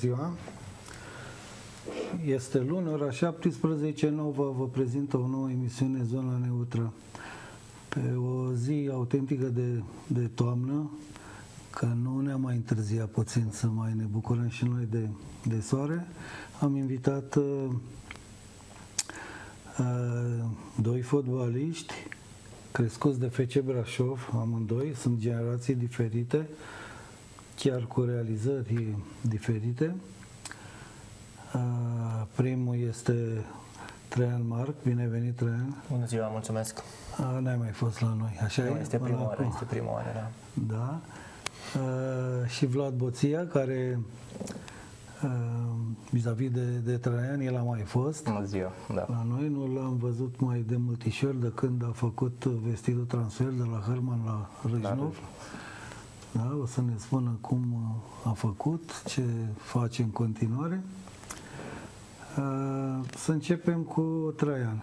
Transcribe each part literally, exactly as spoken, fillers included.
ziua! Este luni, ora șaptesprezece, Nova vă prezintă o nouă emisiune Zona Neutră. Pe o zi autentică de, de toamnă, că nu ne-am mai întârziat puțin să mai ne bucurăm și noi de, de soare, am invitat uh, uh, doi fotbaliști crescuți de F C Brașov, amândoi, sunt generații diferite, chiar cu realizări diferite. Primul este Traian Marc. Bine venit, Traian. Bună ziua, mulțumesc. N-ai mai fost la noi, așa nu, e? Este prima oară, este prima oară, da. Da. Și Vlad Boția, care vis-a-vis de, de Traian, el a mai fost. Bună ziua, da. La noi nu l-am văzut mai de multișori de când a făcut vestitul transfer de la Herman la Râșnov. Da, o să ne spună cum a făcut, ce face în continuare. Să începem cu Traian.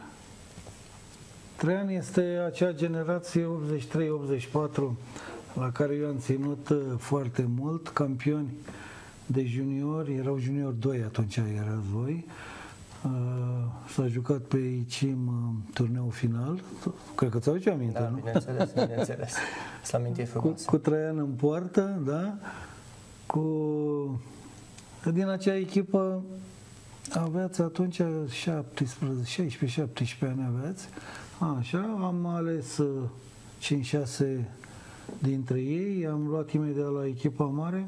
Traian este acea generație optzeci și trei optzeci și patru la care eu am ținut foarte mult, campioni de juniori, erau juniori doi atunci, erați voi. S-a jucat pe I C I M turneul final. Cred că ți-au aminte, da, nu? bineînțeles, bineînțeles. Să amintiri frumos. Cu, cu Traian în poartă, da? Cu... Din acea echipă aveați atunci șaptesprezece, șaisprezece șaptesprezece ani aveați. Așa, am ales cinci șase dintre ei, am luat imediat la echipa mare.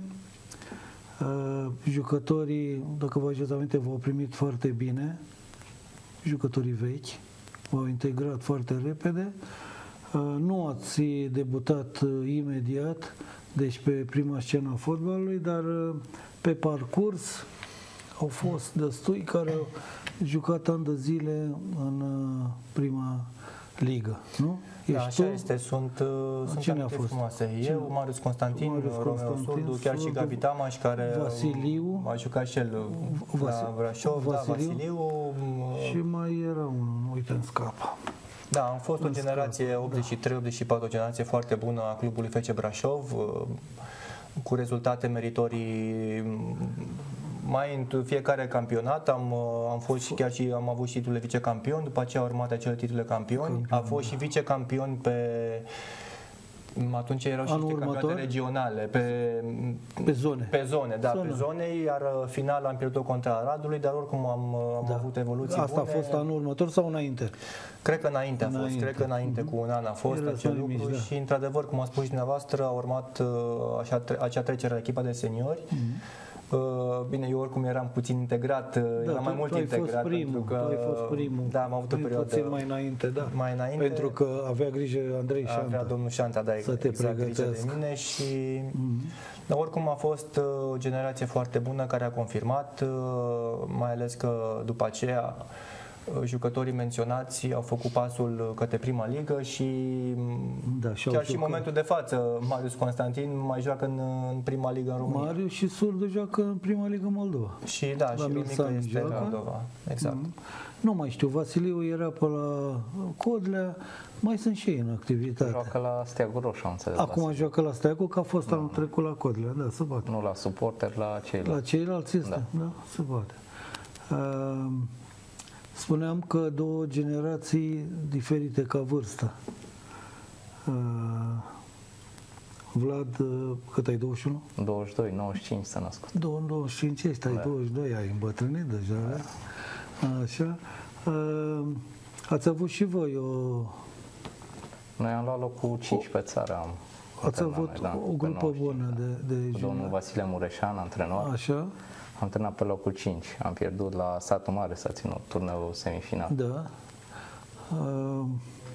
Uh, jucătorii, dacă vă aduceți aminte, v-au primit foarte bine, jucătorii vechi, v-au integrat foarte repede. Uh, nu ați debutat uh, imediat, deci pe prima scenă a fotbalului, dar uh, pe parcurs au fost destui care au jucat ani de zile în uh, prima ligă, nu? Da, așa tu? Este, sunt, uh, sunt Cine a fost? frumoase. Eu, Marius Constantin, Marius Romeo Constantin, Surdu, chiar și Gabi Tamaș, care Vasiliu, a jucat și el Vas la Brașov, Vasiliu, da, Vasiliu. Și mai era unul, uite, în scapă. Da, am fost în o generație scapă, optzeci și trei optzeci și patru, o generație foarte bună a clubului F C Brașov, cu rezultate meritorii mai în fiecare campionat. Am, am fost și chiar și am avut și titlurile vicecampion, după aceea au urmat acele titluri campioni. Campion. A fost și vicecampion pe atunci erau și campionate regionale pe, pe zone. Pe zone, da, zone. pe zone, iar final am pierdut contra Aradului, dar oricum am, am da. avut evoluții Asta bune. a fost anul următor sau înainte? Cred că înainte a fost, înainte. cred că înainte mm-hmm. cu un an a fost Era acel lucru mici, da. Și într-adevăr, cum a spus și dumneavoastră, a urmat așa, acea trecere la echipa de seniori. Mm-hmm. Bine, eu oricum eram puțin integrat, da, eram mai tu, mult tu integrat. Fost primul, pentru că, tu ai fost primul. Da, am avut o perioadă puțin mai înainte, da. Mai înainte. Pentru că avea grijă Andrei Șanta. Avea domnul Șanta, da, să te exact, grijă de mine și... Mm-hmm. Dar oricum a fost o generație foarte bună care a confirmat, mai ales că după aceea jucătorii menționați au făcut pasul către prima ligă și, da, și chiar și în momentul de față Marius Constantin mai joacă în, în prima ligă în România. Marius și Surdu joacă în prima ligă Moldova. Și da, la și Romica este în Moldova. Exact. Mm-hmm. Nu mai știu, Vasiliu era pe la Codlea, mai sunt și ei în activitate. Joacă la Steagul Roșu, am înțeles. Acum Vasiliu. Joacă la Steagul, că a fost anul trecut la Codlea, da, se poate. Nu la suporter, la ceilalți. La ceilalți este, da, da, se poate. Uh, Spuneam că două generații diferite ca vârstă. Uh, Vlad, cât ai, douăzeci și unu? douăzeci și doi, nouăzeci și cinci s-a născut. douăzeci și cinci, ești, ai da. douăzeci și doi, ai îmbătrânit deja. Da. Așa. Uh, ați avut și voi o... Noi am luat locul cinci pe țară. Am ați avut noi, da, o grupă bună de, de cu domnul Vasile Mureșan, antrenor. Așa. Am terminat pe locul cinci. Am pierdut la Satul Mare, s-a ținut turneul semifinal. Da. Uh,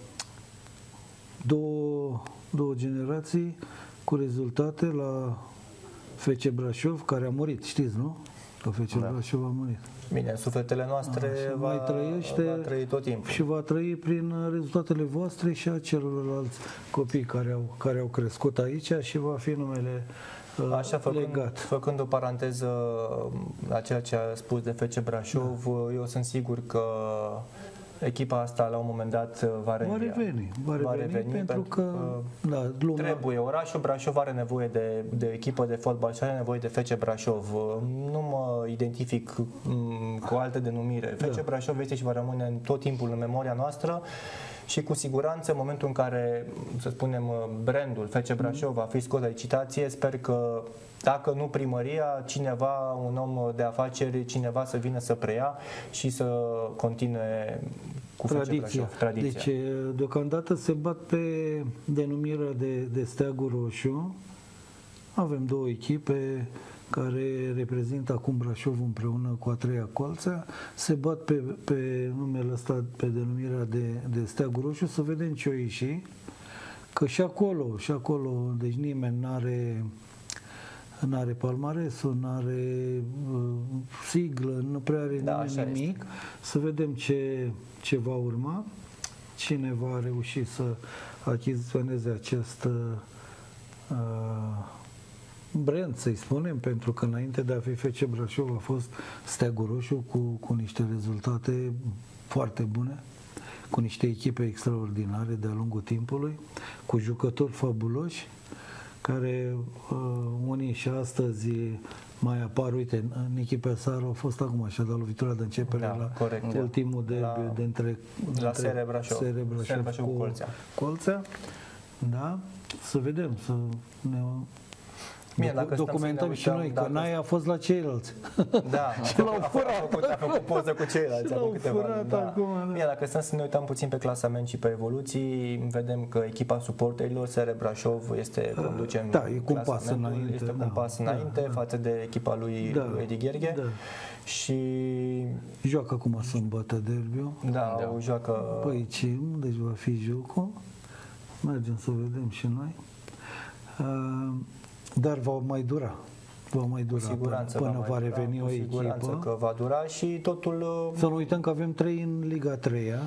două, două generații cu rezultate la F C Brașov, care a murit, știți, nu? Că F C da. Brașov a murit. Bine, sufletele noastre a, va, mai trăiește va trăi tot timpul. Și va trăi prin rezultatele voastre și a celorlalți copii care au, care au crescut aici și va fi numele Așa, făcând, legat. Făcând o paranteză la ceea ce a spus de F C Brașov, da. Eu sunt sigur că echipa asta la un moment dat va Va reveni. reveni, va reveni, Va reveni pentru, pentru că, da, lumea, Trebuie. Orașul Brașov are nevoie de, de echipă de fotbal și are nevoie de F C Brașov. Nu mă identific m, cu altă denumire. F C Da. Brașov este și va rămâne în tot timpul în memoria noastră și cu siguranță în momentul în care, să spunem, brandul F C Brașov va fi scos la licitație, sper că dacă nu primăria, cineva, un om de afaceri, cineva să vină să preia și să continue cu F C tradiția. Brașov. Tradiția. Deci, deocamdată se bat pe denumirea de, de Steagul Roșu. Avem două echipe care reprezintă acum Brașov împreună cu a treia Colțea. Se bat pe, pe numele ăsta, pe denumirea de, de Steagul Roșu, să vedem ce o ieși. Că și acolo, și acolo, deci nimeni n-are n-are palmaresul, n-are uh, siglă, nu prea are Da, nimeni așa nimic. este. Să vedem ce, ce va urma, cine va reuși să achiziționeze acest uh, brand, să-i spunem, pentru că înainte de a fi F C Brașov a fost Steagul Roșu cu, cu niște rezultate foarte bune, cu niște echipe extraordinare de-a lungul timpului, cu jucători fabuloși, care uh, unii și astăzi mai apar. Uite, Nichi Pesaru a fost acum așa, la lovitura de începere, Da, la corect. ultimul de, La- de între, la între Sere Brașov. Sere Brașov Sere Brașov cu Colțea. Colțea. Da? Să vedem, să ne Bine, dacă stăm documentăm să ne și uităm, noi, că dacă- Naia a fost la ceilalți. Da, Și l-au a furat. făcut, a făcut poză cu ceilalți. Și acum l-au câteva furat luni, da. acum, da. Bine, dacă stăm să ne uităm puțin pe clasament și pe evoluții, vedem că echipa suporterilor, Sere Brașov, este conduce în Da, e cu un pas clasamentul, înainte, este cu da, un pas da, înainte da. față de echipa lui, Da, lui Edi Gherghe. da. Și Joacă acum sâmbătă derbiul. da, Da. o joacă Păi Cim, deci va fi jocul. Mergem să vedem și noi. Uh, Dar va mai dura. Va mai cu dura siguranță până, până va, va mai dura, reveni cu o siguranță echipă. că va dura și totul Să nu uităm că avem trei în Liga a treia.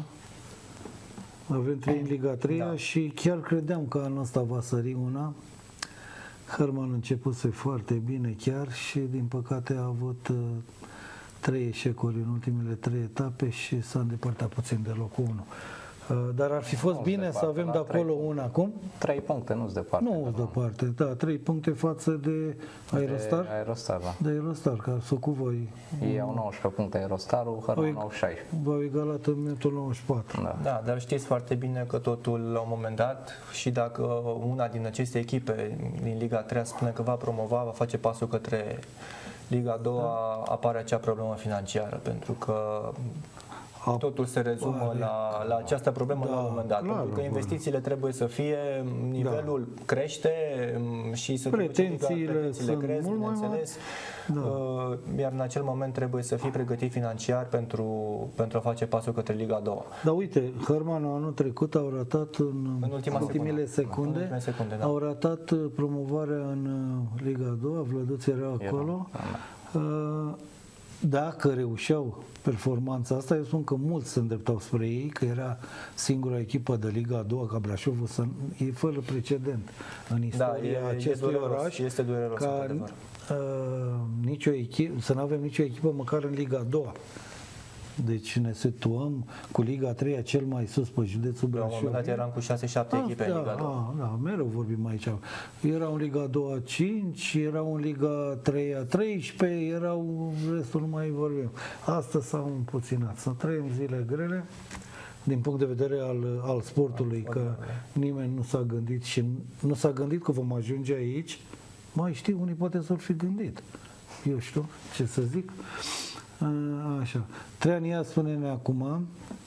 Avem trei în Liga a treia Da. și chiar credeam că anul ăsta va sări una. Herman a început să foarte bine chiar și din păcate a avut uh, trei eșecuri în ultimele trei etape și s-a îndepărtat puțin de locul unu. Uh, Dar ar fi fost Nu-s bine să departe, avem la de trei acolo una acum. Trei puncte, nu-s departe. Nu sunt departe, da, trei puncte față de Aerostar. De Aerostar, da. De Aerostar, care s-a cu voi. Ei au nouăsprezece puncte Aerostarul, Hărman Oi. au șaisprezece. V-au egalat în minutul nouăzeci și patru. Da. Da, dar știți foarte bine că totul la un moment dat și dacă una din aceste echipe din Liga a treia spune că va promova, va face pasul către Liga a doua, apare acea problemă financiară, pentru că totul se rezumă Apare. la, la această problemă Da, la un moment dat, clar, pentru că clar. investițiile trebuie să fie, nivelul crește și să Pretențiile pretențiile sunt cresc, mult mai mari. bineînțeles, Da. Uh, iar în acel moment trebuie să fii pregătit financiar pentru, pentru a face pasul către Liga a doua. Dar uite, Herman anul trecut au ratat în, În ultima ultimele secundă. secunde, În ultimele secunde, da. au ratat uh, promovarea în uh, Liga a doua, Vlăduț era acolo. Uh, Dacă reușeau performanța asta, eu spun că mulți se îndreptau spre ei, că era singura echipă de Liga a doua, ca Brașovul, să, e fără precedent în istoria Da, e- e acestui dureros, oraș. este dureros, ca într-adevăr. uh, nicio echipă, să nu avem nicio echipă măcar în Liga a doua. Deci ne situăm cu Liga a treia cel mai sus pe județul La un Brașov. moment dat eram cu șase șapte echipe da, în Liga a doua. Da, da, mereu vorbim aici. Era în Liga a doua cinci, era în Liga a treia treisprezece, erau, restul nu mai vorbim. Astăzi s-au împuținat. Să trăim zile grele din punct de vedere al, al sportului, că nimeni nu s-a gândit și nu s-a gândit că vom ajunge aici. Mai știu, unii poate s-ar fi gândit. Eu știu ce să zic. A, așa. Treania, spune-ne acum.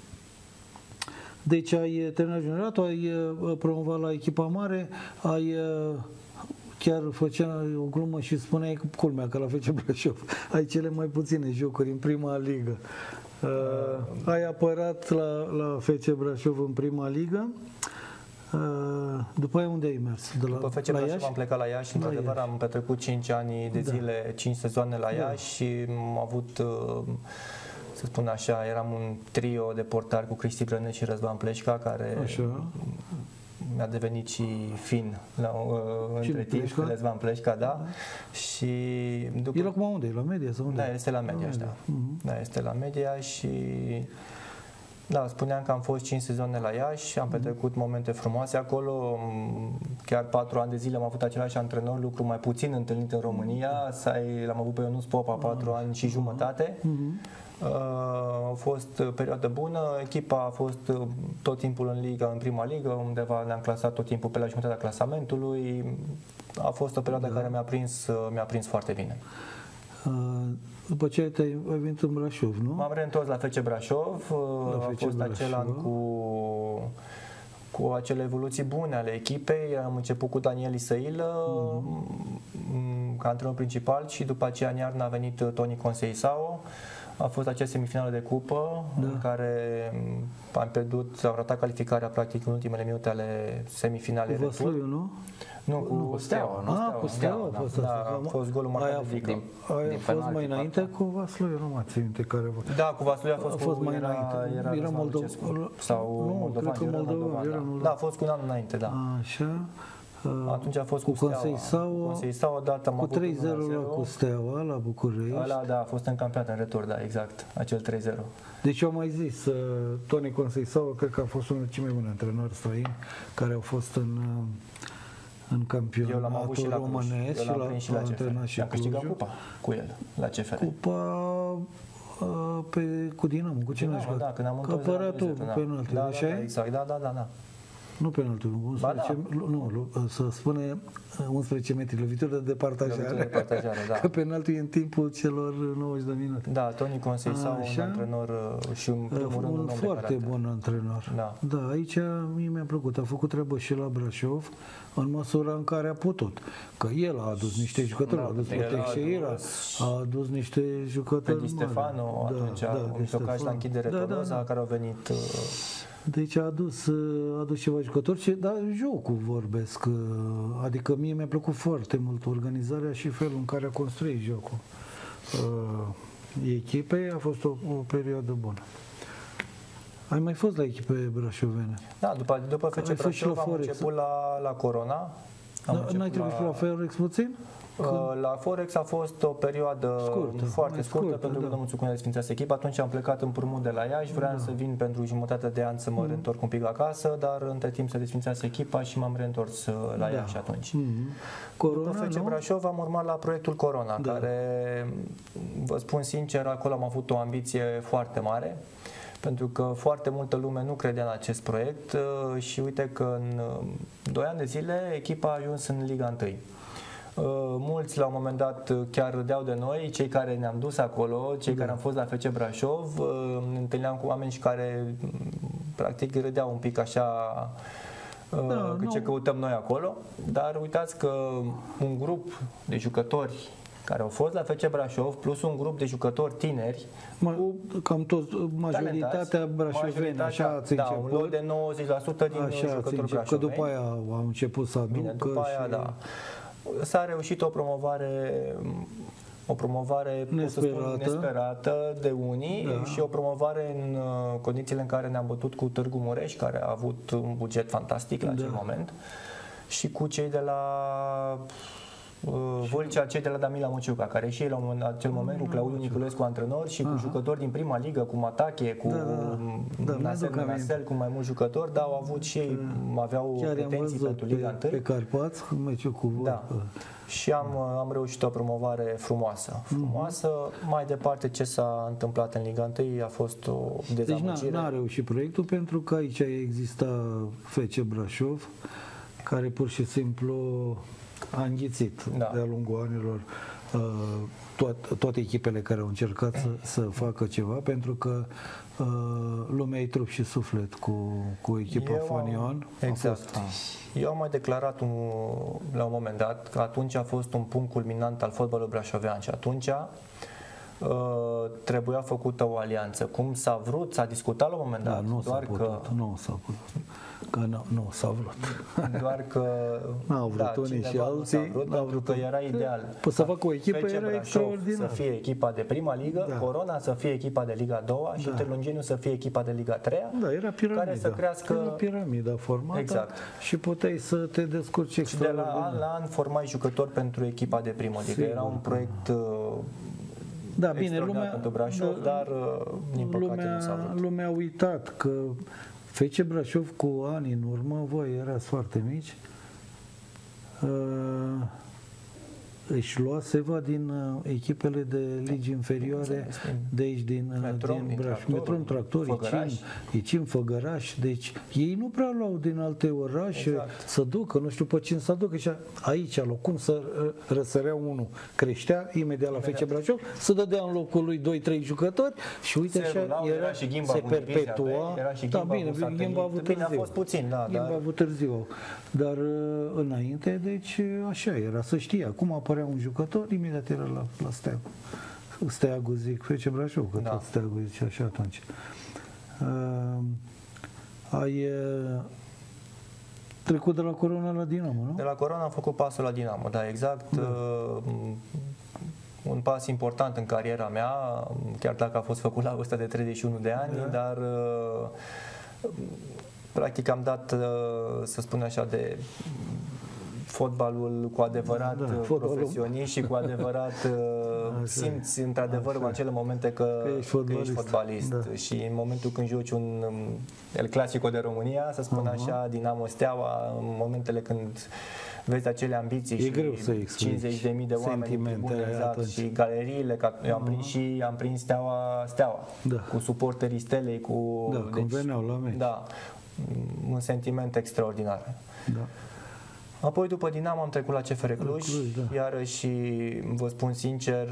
Deci ai terminat junioratul, ai uh, promovat la echipa mare, ai uh, chiar făcea o glumă și spuneai, culmea, că la F C Brașov ai cele mai puține jocuri în prima ligă. Uh, ai apărat la, la F C Brașov în prima ligă. Uh, după aia unde ai mers? De la, După F C la Brașov Iași? am plecat la Iași, La într-adevăr Iași. am petrecut cinci ani de Da. zile, cinci sezoane la Iași și am avut, uh, să spun așa, eram un trio de portari cu Cristi Brănet și Răzvan Pleșca, care Așa. mi-a devenit și fin la, uh, între Cine, timp, Pleșca? Răzvan Pleșca, da. Și după El acum unde e? La media sau unde? Da, este la media, media. da. Mhm. Da, este la media și Da, spuneam că am fost cinci sezoane la Iași, am petrecut momente frumoase acolo, chiar patru ani de zile am avut același antrenor, lucru mai puțin întâlnit în România, l-am avut pe Ionuț Popa patru ani și jumătate. Uh, a fost perioadă bună, echipa a fost tot timpul în liga, în prima ligă, undeva ne-am clasat tot timpul pe la jumătatea clasamentului. A fost o perioadă da. care mi-a prins, mi-a prins foarte bine. După ce ai, ai venit în Brașov, nu? M-am reîntors la F C Brașov, la a F C fost Brașov. acel an cu, cu acele evoluții bune ale echipei. Am început cu Daniel Isăilă uh-huh. ca antrenor principal și după aceea în iarnă a venit Toni Conceição. A fost acea semifinală de cupă da. în care am pierdut, am ratat calificarea practic în ultimele minute ale semifinalei. Cu Vaslui, nu? Nu, cu, cu Steaua. Nu? Ah, cu Steaua da, a fost da, asta. Da, a fost golul marcat de Vică. Din, aia din a fost mai înainte partea. cu Vaslui, nu mai țin minte care a Da, cu Vaslui a fost, a fost cu, mai era, înainte. Era, Era Moldova. Sau nu, Moldovan, cred că era Moldovan, Moldovan, era da. Moldovan. Da, a fost cu un an înainte, da. Așa. Atunci a fost cu cu Conceição, Conceição odată am cu avut trei zero cu Steaua la București. Ăla, da, a fost în campionat în retur, da, exact, acel trei zero. Deci eu am mai zis, uh, Toni Conceição, cred că a fost unul dintre cei mai buni antrenori străini care au fost în, în Eu l-am avut și campionatul la Cluj, românesc eu l-am prins și la C F R. și Am câștigat Clujul. cupa cu el, la C F R. Cupa uh, pe, cu Dinamo, cu cine a Dinamo, jucat? da, când am Că întors de la apărea tu Buzău, cu da. penalti, Da, așa da, da, e? exact, da, da, da, da. Nu penalti, unsprezece, da. nu, nu, să spune unsprezece metri, lovitură de departajare. Lovitură de departajare, da. Că penaltul e în timpul celor nouăzeci de minute. Da, Toni Conceição, Așa. un antrenor și în primul rând un un om de foarte caracter. bun antrenor. Da. da, aici mie mi-a plăcut. A făcut treabă și la Brașov în măsura în care a putut. Că el a adus niște jucători, Da, a adus el pe a Teixeira, adus a adus niște jucători Pe Di Stefano, mari. atunci, da, un Di tocaj la Stefano. închidere da, da, Tolosa, da. care au venit... uh, Deci a adus, a adus ceva jucători, și, dar jocul vorbesc. Adică mie mi-a plăcut foarte mult organizarea și felul în care a construit jocul. Uh, echipei a fost o, o perioadă bună. Ai mai fost la echipe brașovene? Da, după, după Că F C ai fost și la Brașov am Forex. început la, la Corona. Am Da, început n-ai trecut și la Forex puțin? Uh, La Forex a fost o perioadă Scurtă, foarte mai scurtă, scurtă, pentru că da. domnul Țucunea desfințase echipa. Atunci am plecat împrumut de la Iași, vreau Da. să vin pentru jumătate de an să mă reîntorc un pic acasă, dar între timp se desfințase echipa și m-am reîntors uh, la Da. Iași atunci. Mm-hmm. Corona, După F C nu? Brașov am urmat la proiectul Corona, Da. care, vă spun sincer, acolo am avut o ambiție foarte mare, pentru că foarte multă lume nu credea în acest proiect uh, și uite că în uh, doi ani de zile echipa a ajuns în Liga unu. Uh, mulți la un moment dat uh, chiar râdeau de noi, cei care ne-am dus acolo, cei Da. care am fost la F C Brașov, uh, ne întâlneam cu oameni și care mm, practic râdeau un pic așa uh, Da, că nu. ce căutăm noi acolo, dar uitați că un grup de jucători care au fost la F C Brașov, plus un grup de jucători tineri, Ma, cam toți, majoritatea talentați, brașoveni, așa ați da, început. un lot de nouăzeci la sută din Așa ați jucători început, că brașoveni. după aia au început să aducă Bine, după aia, și... da. S-a reușit o promovare o promovare pot să spun, Nesperată. nesperată de unii Da. și o promovare în uh, condițiile în care ne-am bătut cu Târgu Mureș, care a avut un buget fantastic la acel Da. moment, și cu cei de la uh, Vâlcea, cei de la Damila Muciuca, care și ei la un moment, acel moment cu Claudiu Niculescu antrenor și cu Aha. jucători din prima ligă, cu Matache, cu Da, da, da. Da, Nasel mi-aduc aminte. Nasel, cu mai mulți jucători, dar au avut și ei, aveau Chiar i-am pretenții văzut pentru Liga pe, unu. pe Carpați, meciul cu Da. Vorba. Și am, am reușit o promovare frumoasă. frumoasă. Mai departe, ce s-a întâmplat în Liga unu a fost o Deci n-a, dezamăgire. n-a reușit proiectul pentru că aici exista F C Brașov, care pur și simplu a înghițit Da. de-a lungul anilor uh, toate, toate echipele care au încercat să, să facă ceva, pentru că uh, lumea e trup și suflet cu, cu echipa Eu am- Fanion. A Exact. fost- Eu am mai declarat un, la un moment dat că atunci a fost un punct culminant al fotbalului brașovean și atunci uh, trebuia făcută o alianță. Cum s-a vrut, s-a discutat la un moment Da, dat, nu s-a doar putut, că nu s-a putut. Că nu, nu s-a vrut. doar că N-au vrut unii cineva și nu alții, s-a vrut, n-au pentru vrut că era ideal. Păi să facă o echipă F C era Brașov extraordinar. să fie echipa de prima ligă, Da. Corona să fie echipa de Liga a doua și Da. Târlungeniu să fie echipa de Liga a treia. Da, era piramida. Care să crească- Era piramida formată Exact. și puteai să te descurci Și de la extraordinar. an la an formai jucători pentru echipa de primă ligă. Sigur, Era un da. proiect uh, Da, bine, extraordinar lumea, pentru Brașov, da, dar uh, din păcate nu s-a lumea, vrut. lumea a uitat că F C Brașov cu ani în urmă, voi erați foarte mici, uh, își lua seva din uh, echipele de ligi inferioare de aici, din, uh, Metrom, din din Brașov. Tractor, Metrom, Tractor, Făgăraș. Icim, Icim, Făgăraș. Deci ei nu prea luau din alte orașe Exact. să ducă, nu știu pe cine să ducă. Și aici, loc, cum să uh, răsărea unul, creștea imediat la F C Brașov, să dădea în locul lui doi trei jucători și uite Se așa rulau, era și Ghimba se Bunivizia, perpetua. era și Da, Ghimba bine, cu satelit. Ghimba a avut Bine, a târziu. fost puțin, da, Ghimba dar- a avut târziu. Dar uh, înainte, deci uh, așa era, să știa. Cum apărea un jucător, imediat era la, la Steagu. Steagu zic, F C Brașov, că Da. tot Steagu zice așa atunci. Uh, ai uh, trecut de la Corona la Dinamo, nu? De la Corona am făcut pasul la Dinamo, da, exact. Uh, un pas important în cariera mea, chiar dacă a fost făcut la vârsta de treizeci și unu de ani, Da. dar uh, practic am dat, uh, să spun așa, de fotbalul cu adevărat Da, uh, fotbalul. profesionist și cu adevărat uh, Așa. simți într-adevăr în Așa. acele momente că, Că ești fotbalist. fotbalist. Da. Și în momentul când joci un um, El Clasico de România, să spun Aha. așa, Dinamo Steaua, în momentele când vezi acele ambiții E și greu să explici cincizeci de mii de oameni în sentimentele tribune, exact, atunci. și galeriile, că eu am prins și am prins Steaua, Steaua Da. cu suporterii Stelei, cu Da, când veneau la meci. Da, un sentiment extraordinar. Da. Apoi după Dinamo am trecut la C F R Cluj, Cluj, da. iarăși vă spun sincer,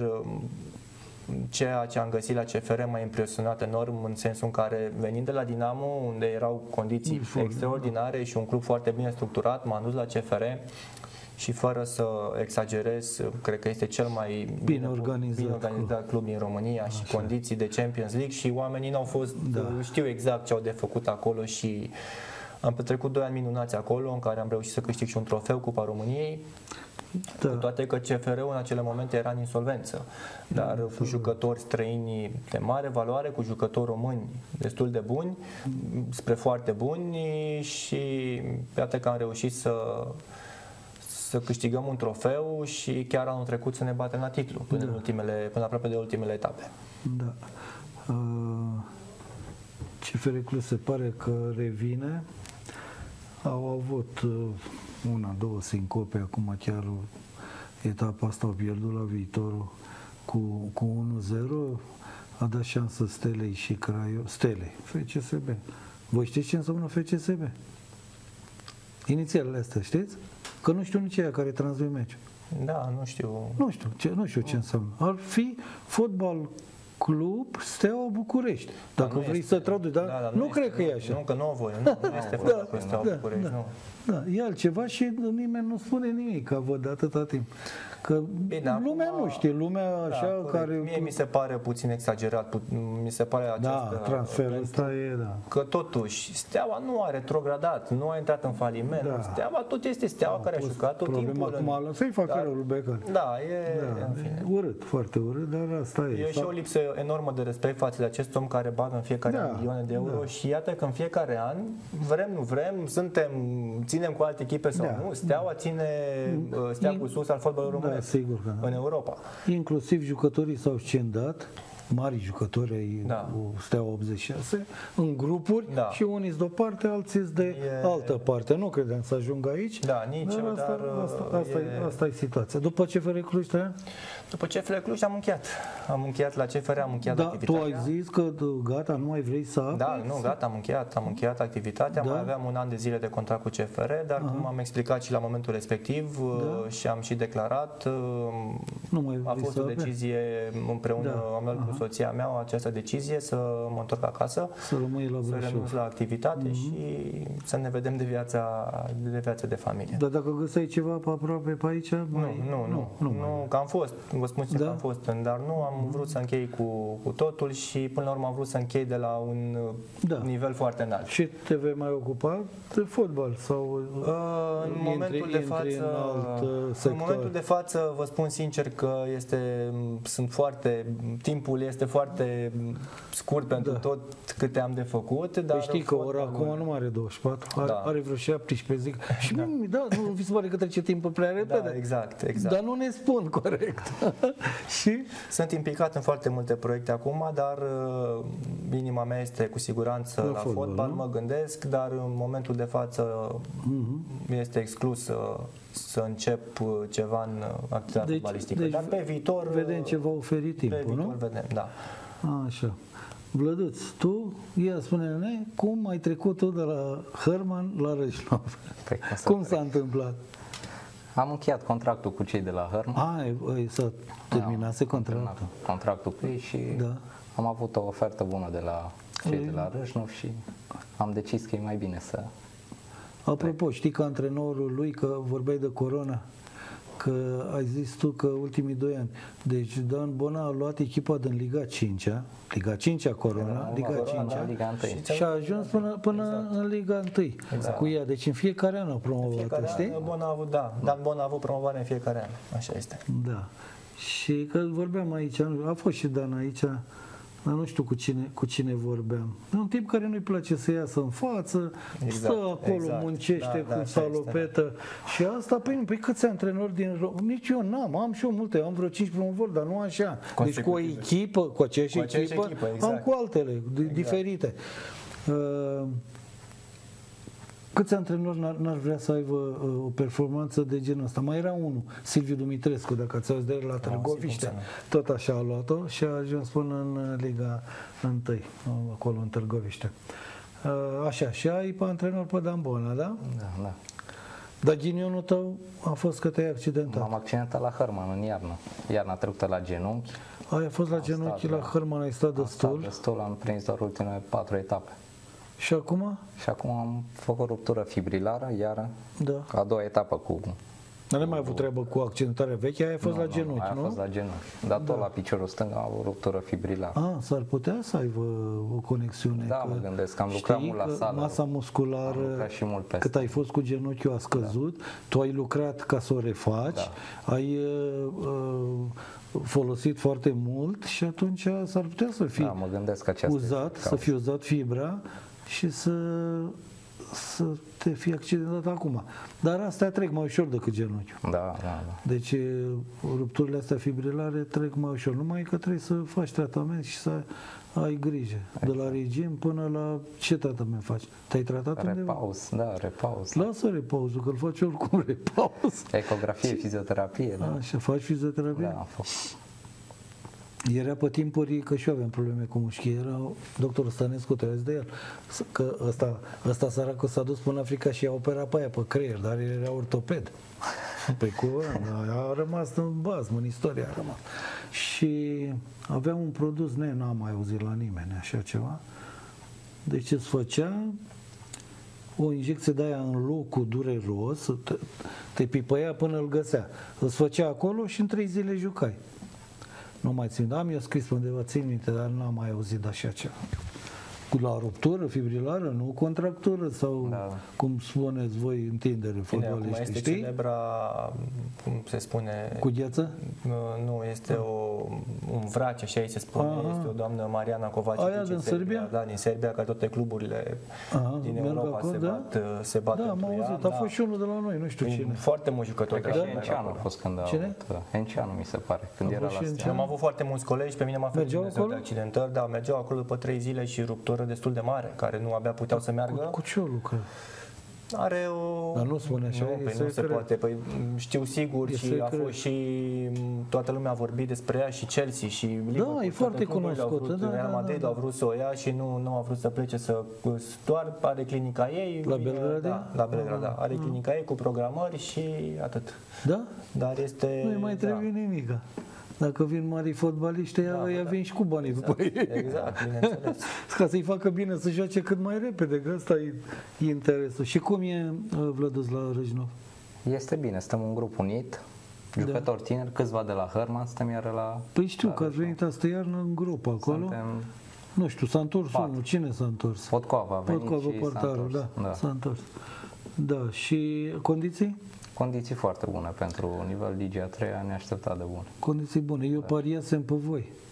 ceea ce am găsit la C F R m-a impresionat enorm, în sensul în care venind de la Dinamo, unde erau condiții Uniform, extraordinare și un club foarte bine structurat, m-am dus la C F R și fără să exagerez, cred că este cel mai Bine organizat bine organizat club din România și condiții de Champions League și oamenii n-au fost, Da. știu exact ce au de făcut acolo și am petrecut doi ani minunați acolo, în care am reușit să câștig și un trofeu, Cupa României, Da. cu toate că C F R-ul în acele momente era în insolvență, dar cu jucători străini de mare valoare, cu jucători români destul de buni, spre foarte buni și iată că am reușit să să câștigăm un trofeu și chiar anul trecut să ne batem la titlu până, în ultimele, până aproape de ultimele etape. Da. Uh, C F R Cluj se pare că revine. Au avut uh, una, două sincope, acum chiar etapa asta au pierdut la Viitorul cu, cu unu zero, a dat șansă Stelei și Craiova, Stelei, F C S B. Voi știți ce înseamnă F C S B? Inițialele astea, știți? Că nu știu nici aia care transmit meciul. Da, nu știu. Nu știu, ce, nu știu ce înseamnă. Ar fi fotbal club Steaua București. Dacă nu vrei este. să traduci, dar Da, dar nu, nu cred este, că e nu, așa. Nu, că nu o voi, nu, nu este fotbal cu Steaua București, da, nu. Da, e altceva și nimeni nu spune nimic, că văd atâta timp. Că Bine, lumea acum- nu știe, lumea așa Da, care... Mie mi se pare puțin exagerat, pu- mi se pare Da, această... transferul ăsta e, da. Că totuși, Steaua nu a retrogradat, nu a intrat în faliment. Da. Steaua tot este Steaua care a jucat tot Problema timpul. în- acum, să-i facă Dar- rău lui Becali. Da, e, Da, în fine. e urât, foarte urât, dar asta e. E și o lipsă enormă de respect față de acest om care bagă în fiecare Da, an milioane de euro da. și iată că în fiecare an, vrem, nu vrem, suntem, ținem cu alte echipe sau Da. nu, Steaua ține uh, steagul sus al fotbalului Da, românesc sigur că da. în Europa. Inclusiv jucătorii s-au scendat, mari jucători ai Da. cu Steaua optzeci și șase, în grupuri Da. și unii de o parte, alții de E- altă parte. Nu credeam să ajung aici, Da, nici dar eu, asta, dar, asta, asta, e- e, asta e situația. După ce F R Cluj, Traian? După C F R Cluj am încheiat. Am încheiat la C F R, am încheiat Da, tu activitatea. ai zis că gata, nu mai vrei să apeți? Da, nu, gata, am încheiat, am încheiat activitatea, Da. mai aveam un an de zile de contract cu C F R, dar cum am explicat și la momentul respectiv Da. și am și declarat, Nu mai a vrei fost să o apeți? decizie împreună, Da. am luat cu soția mea această decizie să mă întorc acasă, Să rămâi la să renunț Brașov. la activitate și să ne vedem de viața de, viața de familie. Dar dacă găseai ceva pe aproape pe aici, Nu, mai... nu, nu, nu, mai- nu, că am fost, vă spun sincer Da? că am fost, dar nu am vrut să închei cu, cu totul și până la urmă am vrut să închei de la un Da. nivel foarte înalt. Și te vei mai ocupa de fotbal sau... Uh, În Intri- momentul de intri față, în alt, uh, în sector. momentul de față vă spun sincer că este, sunt foarte, timpul este foarte scurt pentru Da. tot câte am de făcut, dar Păi știi că ora fotbalul- acum nu mai are douăzeci și patru, are, Da. are vreo șaptesprezece, zic. Și da. Mie, da, nu vi se pare că trece timpul prea repede? Da, exact, exact. Dar nu ne spun corect. Și? Sunt implicat în foarte multe proiecte acum, dar uh, inima mea este cu siguranță La la, fotbal, fotbal, nu? mă gândesc, dar în momentul de față Mhm. este exclus uh, să încep uh, ceva în uh, activitatea Deci- fotbalistică. deci dar pe viitor... Vedem uh, ce va oferi Pe timpul, viitor nu? vedem, da. Așa. Vlăduț, tu, ia spune-ne, cum ai trecut tu de la Herman la Râșnov? Păi, cum să Cum trec? s-a întâmplat? Am încheiat contractul cu cei de la Herman. A, ai- ai- s-a terminat Am contractul. terminat contractul cu ei și Da. am avut o ofertă bună de la cei Ei. de la Râșnov și am decis că e mai bine să... Apropo, știi că antrenorul lui, că vorbeai de corona, că ai zis tu că ultimii doi ani, deci Dan Bona a luat echipa din Liga cinci-a, Liga cinci-a corona, Era Liga Corona, cinci-a, Liga unu. și a ajuns până, până Exact. în Liga unu Exact. cu ea. Deci în fiecare an a promovat, Fiecare știi? an, Bon a avut, da, Dan Bon a avut promovare în fiecare an, așa este. Da. Și că vorbeam aici, a fost și Dan aici, dar nu știu cu cine, cu cine vorbeam. E un tip care nu-i place să iasă în față, Exact, stă acolo, exact. muncește Da, da, cu așa salopetă și asta, păi, păi câți antrenori din Ro- nici eu n-am, am și eu multe, am vreo cinci promovări, dar nu așa. Deci cu o Consecutive. echipă, cu aceeași Cu aceeași echipă, echipă, am exact. cu altele, exact. diferite. Uh, Câți antrenori n-ar, n-ar vrea să aibă uh, o performanță de genul ăsta? Mai era unul, Silviu Dumitrescu, dacă ați auzit de el la Târgoviște, cum tot așa a luat-o și a ajuns până în uh, Liga unu, acolo în Târgoviște. Uh, Așa, și ai pe antrenor pe Dan Bona, da? Da, da. Dar ghinionul tău a fost că te-ai accidentat. M-am accidentat la Herman în iarnă. Iarna trecută la genunchi. Ai fost la Am genunchi stat, la da. Herman, ai stat Am stat destul destul, am prins doar ultimele patru etape. și acum? Și acum am făcut o ruptură fibrilară, iar Da. a doua etapă cu... Dar nu mai avut treabă cu accidentarea veche, aia a fost nu, la nu, genunchi, aia nu? a fost la genunchi. Dar tot la piciorul stâng am avut o ruptură fibrilară. A, s-ar putea să aibă o conexiune. Da, că mă gândesc că am lucrat știi mult la că sală. masa Am musculară, lucrat și mult peste. cât ai fost cu genunchiul a scăzut, tu ai lucrat ca să o refaci, Da. ai uh, uh, folosit foarte mult și atunci s-ar putea să fii Da, mă gândesc că aceasta uzat, este să fii uzat fibra și să să te fi accidentat acum. Dar astea trec mai ușor decât genunchiul. Da, da, da. Deci e, rupturile astea fibrilare trec mai ușor. Numai că trebuie să faci tratament și să ai grijă. De la regim până la ce tratament faci? Te-ai tratat undeva? Repaus, da, repaus. Lasă repauzul, că îl faci oricum repauz. Ecografie, fizioterapie, da. Așa, faci fizioterapie? Da, am făcut. Era pe timpuri că și eu aveam probleme cu mușchi. Era doctorul Stănescu, te de el. Că ăsta, ăsta săracul s-a dus până în Africa și a operat pe aia, pe creier, dar el era ortoped. Pe cuvânt, a rămas în bazmă, în istorie a rămas. Și avea un produs, ne, n-am mai auzit la nimeni așa ceva. Deci îți făcea o injecție de aia în locul dureros, te, te pipăia până îl găsea. Îți făcea acolo și în trei zile jucai. Nu mai țin, am eu scris pe undeva, țin minte, dar n-am mai auzit de așa ceva. Cu la ruptură fibrilară, nu contractură sau, Da. cum spuneți voi, întindere Bine, acum fotbaliști, este știi? celebra, cum se spune, Cu gheață? nu, nu, este o, un vrace, și aici se spune, Aha. este o doamnă Mariana Kovacic Aia din Serbia? Da, din Serbia, că toate cluburile Aha, din merg Europa acolo, se da? bat, se bat Da, pentru am ea. auzit, a fost și unul de la noi, nu știu cine. Foarte mulți jucători Cred de că la și noi Enceanu a acolo. fost când a Cine? avut. Enceanu, mi se pare, când A era fost la și Steaua. Am avut foarte mulți colegi, pe mine m-a ferit Mergeau Dumnezeu de acolo? accidentări, da, mergeau acolo după trei zile și ruptură destul de mare, care nu abia puteau să meargă. Cu, cu ce o lucră? Are o... Dar nu spune așa, nu, e păi nu se secret. poate, păi știu sigur E și secret. a fost și toată lumea a vorbit despre ea și Chelsea și Liverpool, e toate foarte cluburile au cunoscută, vrut, da, Real da, Madrid da, au vrut să o ia și nu, nu a vrut să plece să doar are clinica ei. La vine- Belgrade? Da, la Belgrade, da. Are Ah. clinica ei cu programări și atât. Da? Dar este... Nu-i mai trebuie da. nimic. Dacă vin mari fotbaliști, ea, Da, ea da. vin și cu banii Exact, după ei. exact, bineînțeles. Ca să-i facă bine să joace cât mai repede, că ăsta e interesul. Și cum e uh, Vlăduț la Râșnov? Este bine, stăm un grup unit, jucători tineri, câțiva de la Herman, stăm iar la... Păi știu la că ați Râșnov. venit astă iarnă în grup acolo. Suntem Nu știu, s-a întors patru. unul. Cine s-a întors? Potcoava, a venit Potcoavă, și s-a portarul, întors. da, da. s-a întors. Da, și condiții? Condiții foarte bune pentru nivel Ligia a treia, neașteptat de bun. Condiții bune. Eu pariasem pe voi.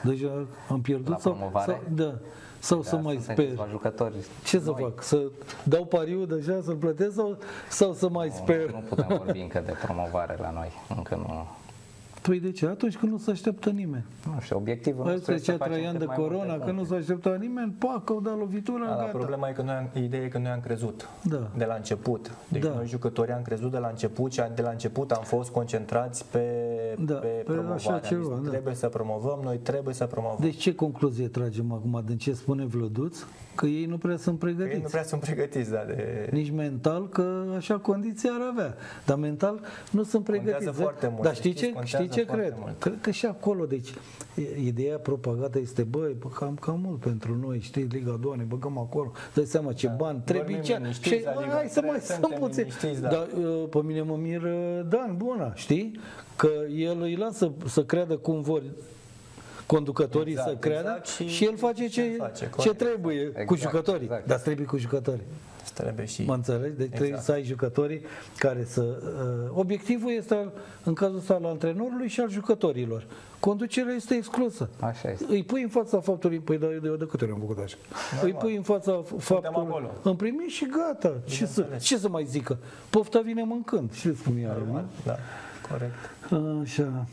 Deja am pierdut La sau, promovare? sau, da, sau Da, să mai suntem sper? câțiva jucători. Ce să noi. fac? Să dau pariu deja, să-l plătesc sau, sau să mai sper? Nu, nu putem vorbi încă de promovare la noi. Încă nu. Păi de ce? Atunci când nu se așteaptă nimeni. Nu știu, obiectivul Hai nostru să este să zicea facem trei ani cât de mai multe corona, că nu puncte. s-a așteptat nimeni, pac, au dat lovitura, Da, dar gata. problema e că noi, am- ideea e că noi am crezut Da. de la început. Deci Da. noi jucătorii am crezut de la început și de la început am fost concentrați pe, Da, pe pe promovare. așa Am zis, ceva, da. Trebuie să promovăm, noi trebuie să promovăm. Deci ce concluzie tragem acum din ce spune Vlăduț? Că ei nu prea sunt Ei nu pregătiți. prea sunt pregătiți, da, de... Nici mental, că așa condiții ar avea. Dar mental nu sunt Contează pregătiți. foarte mult, Dar să știi știți, ce? contează Știi ce foarte cred? mult. Cred că și acolo, deci, e- ideea propagată este, băi, bă, cam, cam mult pentru noi, știi, Liga doi, ne băgăm acolo, dai seama ce bani trebuie, Dormim ce... liniștiți Și, la bă, Liga hai să trei, mai stăm suntem puțin. liniștiți, da. Dar uh, pe mine mă miră Dan Bona, știi? Că el îi lasă să creadă cum vor conducătorii Exact, să creadă exact, și și el face ce ce, face, ce corect. trebuie cu Exact, jucătorii. exact. Dar trebuie cu jucătorii. Trebuie și... Mă înțelegi? Deci trebuie Exact. să ai jucătorii care să... Uh, obiectivul este, în cazul ăsta, al antrenorului și al jucătorilor. Conducerea este exclusă. Așa este. Îi pui în fața faptului, păi da, eu de câte ori am făcut așa. Îi pui în fața faptului, acolo. în primit și gata. Ce să, ce să mai zică? Pofta vine mâncând. Ce spun ea, nu? Da, corect. Așa.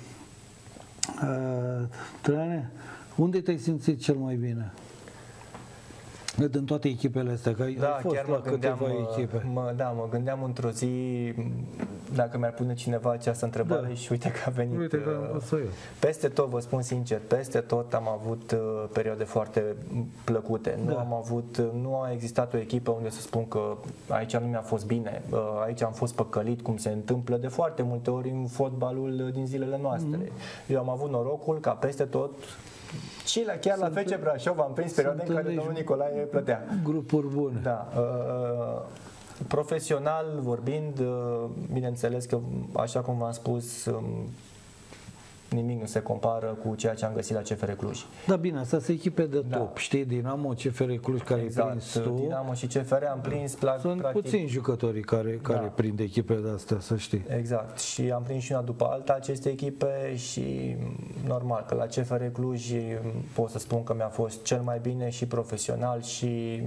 Uh, Traiane, unde te-ai simțit cel mai bine? Din toate echipele astea, că ai, Da, ai fost chiar la mă gândeam, câteva echipe. mă, da, mă gândeam într-o zi dacă mi-ar pune cineva această întrebare Da. și uite că a venit. Uite că uh, o să eu. Peste tot, vă spun sincer, peste tot am avut uh, perioade foarte plăcute. Nu Da. am avut, uh, nu a existat o echipă unde să spun că aici nu mi-a fost bine, uh, aici am fost păcălit, cum se întâmplă de foarte multe ori în fotbalul uh, din zilele noastre. Mhm. Eu am avut norocul ca peste tot și la, chiar la F C Brașov am prins perioade în care întâlnești domnul Nicolae plătea. Grupuri bune. Da. uh, Profesional vorbind, uh, bineînțeles că, așa cum v-am spus, um, nimic nu se compară cu ceea ce am găsit la C F R Cluj. Da, bine, astea sunt echipe de Da. top, știi? Dinamo, C F R Cluj, care ai prins Exact. tu. Dinamo și C F R am prins, pla- Sunt practic. puțini jucătorii care, care Da. prind echipe de astea, să știi. Exact. Și am prins și una după alta aceste echipe și normal că la C F R Cluj pot să spun că mi-a fost cel mai bine și profesional și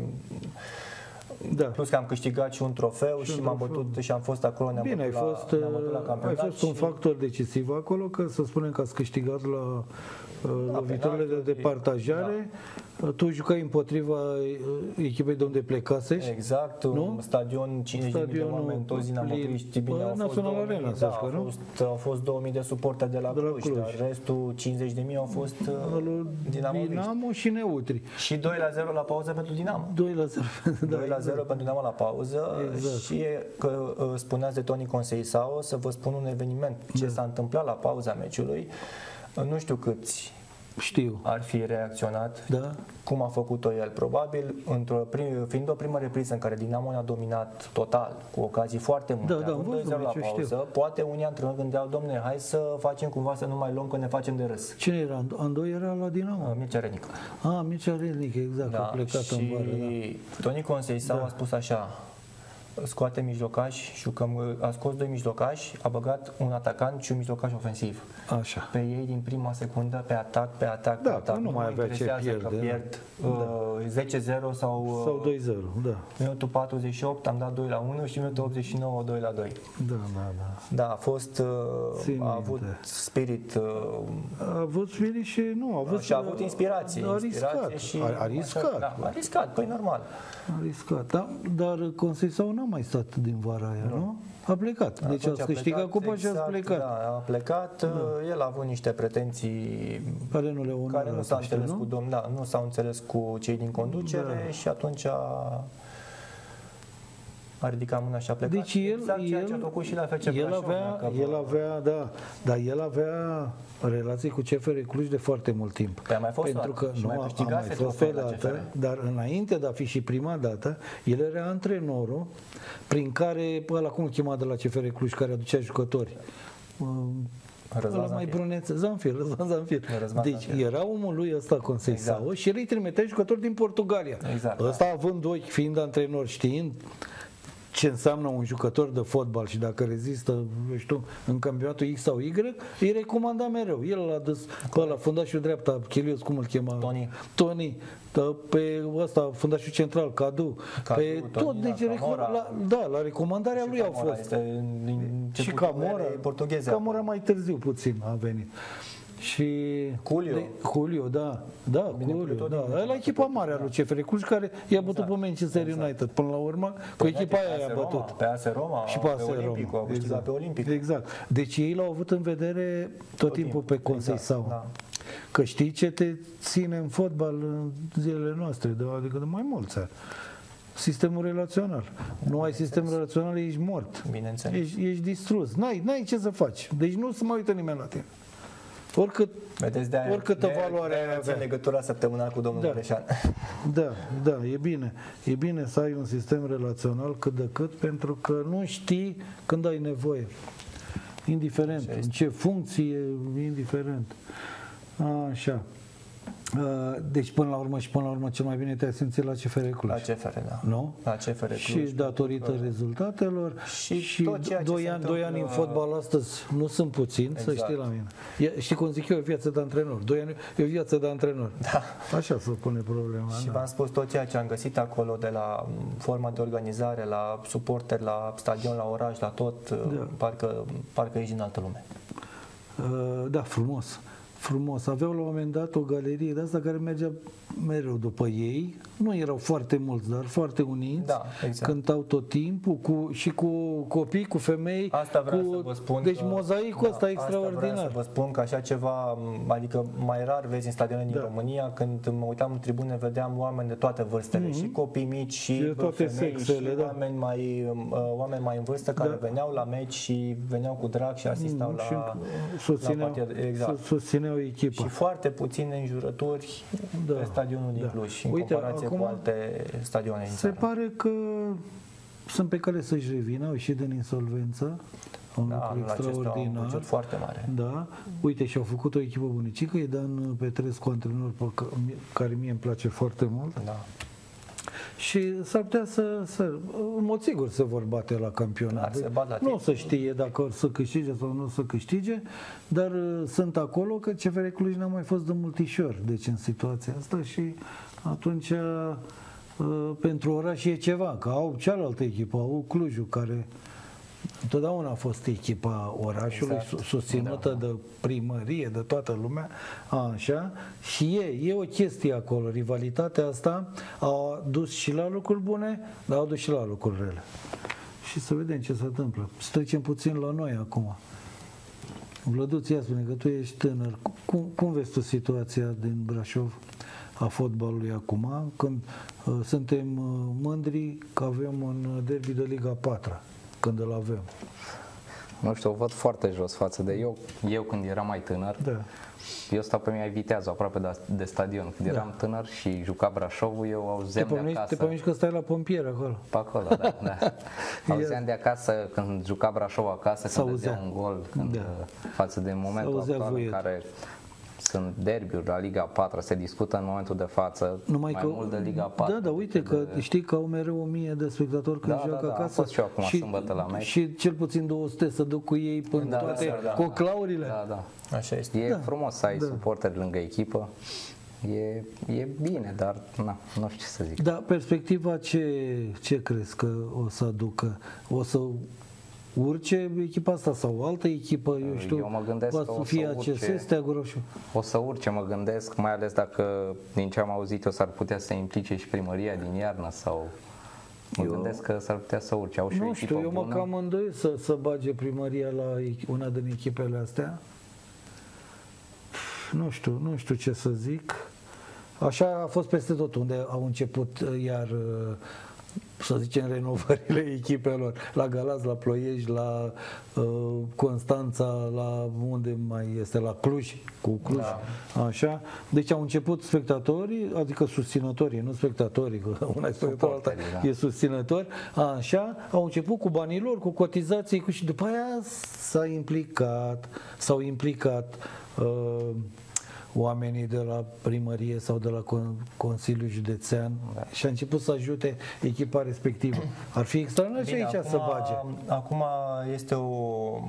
Da. plus că am câștigat și un trofeu și, un m-am trofeu. bătut și am fost acolo, ne-am Bine, ai bătut, fost, la, ne-am bătut la ai campionat fost un și- factor decisiv acolo, că să spunem că ați câștigat la uh, loviturile de penalturi, departajare. Tu jucai împotriva uh, echipei de unde plecasești. Exact, nu? un stadion cincizeci de mii de Stadionul oameni, toți plin. dinamocriști, bine, Bă, au fost Național două mii, Arena, să da, zic, au nu? fost, au fost două mii de suporteri de la, De la Cluj, Cluj. dar restul cincizeci de mii au fost uh, Lui dinamocriști. Dinamo și neutri. Și doi la zero la pauză pentru Dinamo. doi la zero. doi la zero pentru Dinamo la pauză. Exact. Și e că uh, spuneați de Toni Conceição, să vă spun un eveniment. Ce s-a întâmplat la pauza meciului, uh, nu știu câți Știu. ar fi reacționat, Da? cum a făcut-o el. Probabil, într-o prim, fiind o primă repriză în care Dinamo ne-a dominat total, cu ocazii foarte multe, Da, da, am având văzut doi zero la meciul, pauză, știu. poate unii antrenori gândeau, domne, hai să facem cumva să nu mai luăm, că ne facem de râs. Cine era? Andoi era la Dinamo? Uh, Mircea Renic. Ah, Mircea Relnic, exact, a plecat și în vară. Da. Toni Conceição a spus așa, scoate mijlocași, jucăm, a scos doi mijlocași, a băgat un atacant și un mijlocaș ofensiv. Așa. Pe ei din prima secundă, pe atac, pe atac, Da, pe atac. că nu mai mă avea ce interesează pierde, că da. pierd uh, zece zero sau, uh, Sau doi zero, da. minutul patruzeci și opt am dat doi la unu și minutul optzeci și nouă doi la doi. Da, da, da. Da, a fost, uh, Țin a avut minte. spirit uh, A avut spirit și nu, a avut... și a avut inspirație. A inspirație riscat, și, a, a riscat. Da, a riscat, păi normal. A riscat, da, dar Conceição n-a mai stat din vara aia, nu? A plecat, deci Atunci ați câștigat plecat, cupa și ați exact, plecat. Da, a plecat, da. El a avut niște pretenții Care nu le care nu s-au înțeles nu? cu domn, da, nu s-au înțeles cu cei din conducere Da. și atunci a, a ridicat mâna și a plecat. Deci el, exact ceea el, ce a făcut și la F C el Brașov, avea, dacă el vă- avea, da, dar el avea relații cu C F R Cluj de foarte mult timp. Păi a mai fost Pentru o că dată și nu mai a, a câștigase mai fost trofee o la C F R. dată, dar înainte de a fi și prima dată, el era antrenorul prin care, ăla cum îl chema de la C F R Cluj, care aducea jucători? Răzvan Ăla mai Zanfir. bruneț, Zanfir, Răzvan Zanfir. Răzvan Deci Zanfir. era omul lui ăsta Conceição Exact. și el îi trimitea jucători din Portugalia. Exact, Ăsta având ochi, fiind antrenor, știind ce înseamnă un jucător de fotbal și dacă rezistă, eu știu, în campionatul X sau Y, îi recomanda mereu. El l-a dus pe ăla, fundașul dreapta, Chelios, cum îl chema? Toni. Toni. Pe ăsta, fundașul central, Cadu. Cadu, Pe tot, Tonina, deci Camora. la, da, la recomandarea lui au Camora fost. este din Și începutul Camora, erei portugheze. Camora mai târziu puțin a venit. Și Julio. de, Julio, da, da, Bine, Julio, tot da. din- Ăla e echipa mare a lui C F R Cluj, care i-a bătut Exact. pe Manchester United până la urmă, cu United, echipa pe aia A S i-a Roma, bătut. Pe A S Roma, Și pe A S pe Olimpicul, Roma. au câștigat Exact. pe Olimpic. Exact. Deci ei l-au avut în vedere tot, timpul pe timpul, Conceição. exact, da. Că știi ce te ține în fotbal în zilele noastre, de, adică de mai mulți ani. Sistemul relațional. Nu ai sistem relațional, ești mort. Bineînțeles. Ești, ești distrus. N-ai, n-ai ce să faci. Deci nu se mai uită nimeni la tine. Oricât, Vedeți, de aia, oricâtă de aia- valoare de aia ai țin avea. legătura săptămânal cu domnul Da. Mureșan. Da, da, e bine. E bine să ai un sistem relațional cât de cât, pentru că nu știi când ai nevoie. Indiferent, în ce funcție, indiferent. Așa. Deci până la urmă și până la urmă cel mai bine te-ai simțit la C F R Cluj. La C F R, da. Nu? La C F R Cluj. Și datorită rezultatelor Și și tot ceea ce doi se ani, doi ani în întâmplă- fotbal astăzi nu sunt puțini, să Exact. știi la mine. E, știi cum zic eu, e viață de antrenor. Doi ani e o viață de antrenor. Da. Așa se pune problema. Și da. v-am spus tot ceea ce am găsit acolo, de la forma de organizare, la suporteri, la stadion, la oraș, la tot, Da. parcă, parcă ești în altă lume. Uh, Da, frumos. Frumos. Aveau la un moment dat o galerie de asta care mergea mereu după ei. Nu erau foarte mulți, dar foarte uniți. Da, exact. Cântau tot timpul cu, și cu copii, cu femei. Asta vreau cu, să vă spun. Deci că- mozaicul ăsta da, extraordinar. Asta vreau să vă spun că așa ceva, adică mai rar vezi în stadioane din Da. România, când mă uitam în tribune, vedeam oameni de toate vârstele, și copii mici, și, Și de toate femei, sexele, și da. oameni, mai, uh, oameni mai în vârstă care Da. veneau la meci și veneau cu drag și asistau Mm, la, și la susțineau, partida. Exact. su- susțineau echipa. Și foarte puține înjurături Da. pe stadionul din Da. Cluj, în Uite, comparație acum cu alte stadioane din Se țară. pare că sunt pe cale să-și revină, au ieșit din insolvență. Un Da, lucru anul acesta au un extraordinar. buget foarte mare. Da, uite, și-au făcut o echipă bunicică, e Dan Petrescu, antrenor pe ca- care mie îmi place foarte mult. Da. Și s-ar putea să, să în mod sigur se vor bate la campionat. Dar se bat la nu timp. o să știe dacă o să câștige sau nu o să câștige, dar uh, sunt acolo că C F R Cluj n-a mai fost de multișor, deci în situația asta, și atunci uh, pentru oraș e ceva, că au cealaltă echipă, au Clujul, care întotdeauna a fost echipa orașului, Exact. exact. susținută da. de primărie, de toată lumea, așa, și e, e o chestie acolo, rivalitatea asta a dus și la lucruri bune, dar a dus și la lucruri rele. Și să vedem ce se întâmplă. Să trecem puțin la noi acum. Vlăduț, ia spune că tu ești tânăr. Cum, cum vezi tu situația din Brașov a fotbalului acum, când uh, suntem uh, mândri că avem un derby de Liga patru, când îl avem? Nu știu, o văd foarte jos față de eu. Eu când eram mai tânăr, Da. eu stau pe mine Viteazul, aproape de, de stadion. Când Da. eram tânăr și juca Brașovul, eu Te auzeam de pomești, te acasă. pomești că stai la pompier acolo. Pe acolo, da, da. Auzeam de acasă, când juca Brașov acasă, când S-auzea. dădea un gol, când, Da. față de momentul S-auzea actual în voiet. care sunt derbiuri la Liga patru, se discută în momentul de față Numai mai că, mult de Liga patru. Da, da, uite că decât de- știi că au mereu o mie de spectatori când Da, da, joacă da, am acasă. fost și eu acum sâmbătă la meci. Și cel puțin două sute să duc cu ei până Da, toate da, da, da. coclaurile. Da, da. Așa este. E Da, frumos să ai da. suporteri lângă echipă. E, e bine, dar na, nu știu ce să zic. Dar perspectiva ce, ce crezi că o să aducă? O să urce echipa asta sau altă echipă? Eu știu, Eu mă gândesc va că o să fie urce. A C S, Steagul Roșu. O să urce, mă gândesc, mai ales dacă, din ce am auzit eu, s-ar putea să implice și primăria din iarnă sau... Mă Eu- gândesc că s-ar putea să urce. Au și o Nu echipă știu, eu mă bună. cam îndoiesc să, să bage primăria la echi- una din echipele astea. Nu știu, nu știu ce să zic. Așa a fost peste tot, unde au început uh, iar, uh, să zicem, renovările echipelor. La Galați, la Ploiești, la uh, Constanța, la unde mai este, la Cluj, cu Cluj. Da. Așa. Deci au început spectatorii, adică susținătorii, nu spectatorii, că una e spectator, alta Suporterii, da. e susținător. Așa, au început cu banii lor, cu cotizații, cu, și după aia s-a implicat, s-au implicat uh, oamenii de la primărie sau de la Con- Consiliul Județean Da. și a început să ajute echipa respectivă. Ar fi extraordinar și Bine, aici acum, să bage. Acum este o...